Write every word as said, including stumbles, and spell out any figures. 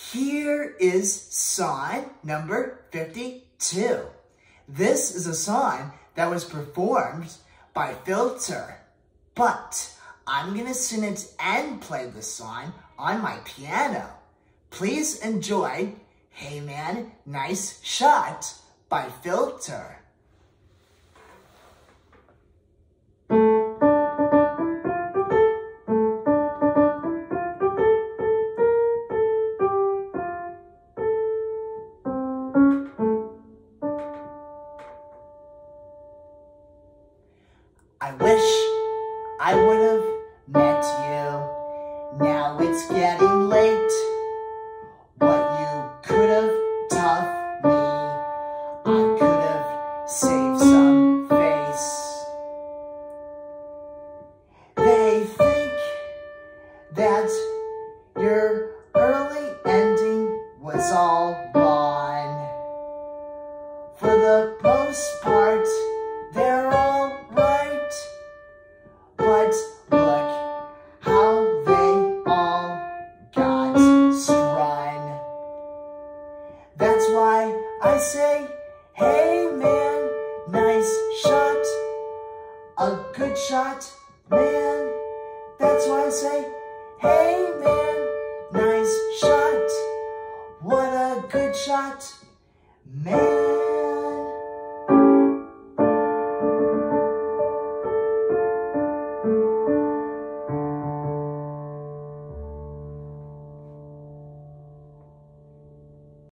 Here is song number fifty-two. This is a song that was performed by Filter, but I'm gonna sing it and play the song on my piano. Please enjoy Hey Man, Nice Shot by Filter. I wish I would have met you. Now it's getting late. What you could have taught me, I could have saved some face. They think that your early ending was all wrong. For the most part, they're all right. But look how they all got strung. That's why I say, hey man, nice shot. A good shot, man. That's why I say, hey man, nice shot. What a good shot, man.